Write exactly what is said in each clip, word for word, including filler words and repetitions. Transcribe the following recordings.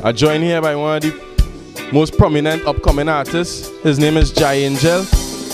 I joined here by one of the most prominent upcoming artists. His name is Jah Angel.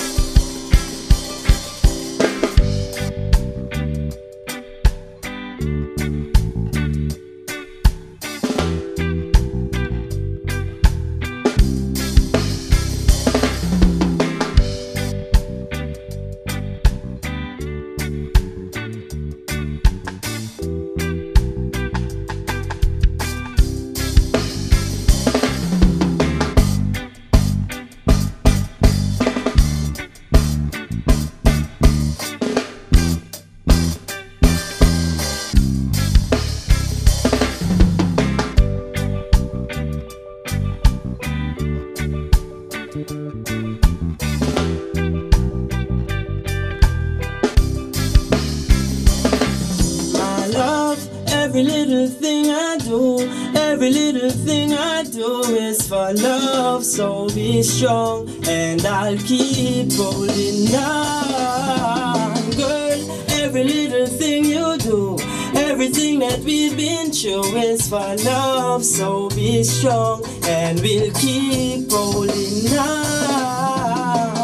Every little thing I do, every little thing I do is for love. So be strong and I'll keep holding on. Girl, every little thing you do, everything that we've been through is for love. So be strong and we'll keep holding on.